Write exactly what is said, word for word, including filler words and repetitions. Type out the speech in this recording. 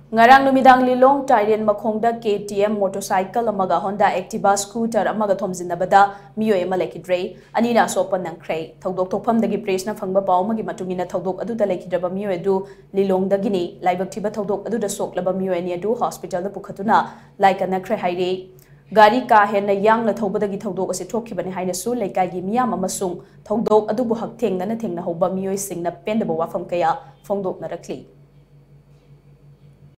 Ngarang numidang lilong TAIREN makhongda K T M motorcycle amaga Honda Activa scooter Amaga Thomjinnabada MEEOI ama Leikhidre anina sopan NANGKHRE thodok thokphamdagi press na phangba paw magi matungina thodok aduda Leikhidreba MEEOI adu LILONG dagini laibak thiba thodok aduda soklaba MEEOI ni adu hospital da pukhatuna laika NANGKHRE haire gari ka henna yangna thobadagi thodok ase thokhibani haina su leikai gi miyam amasung thodok adubu hak thengna na thengna hoba MEEOI singna pendaba wafam kaya phongdok na rakli